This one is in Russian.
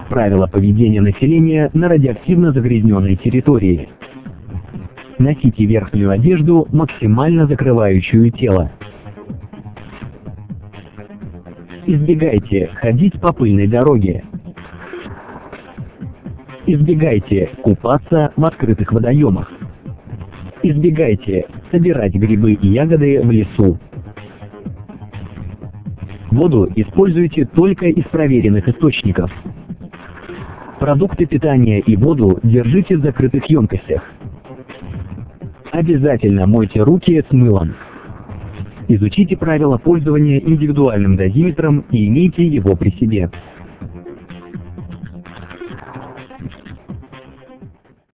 Правила поведения населения на радиоактивно загрязненной территории. Носите верхнюю одежду, максимально закрывающую тело. Избегайте ходить по пыльной дороге. Избегайте купаться в открытых водоемах. Избегайте собирать грибы и ягоды в лесу. Воду используйте только из проверенных источников. Продукты питания и воду держите в закрытых емкостях. Обязательно мойте руки с мылом. Изучите правила пользования индивидуальным дозиметром и имейте его при себе.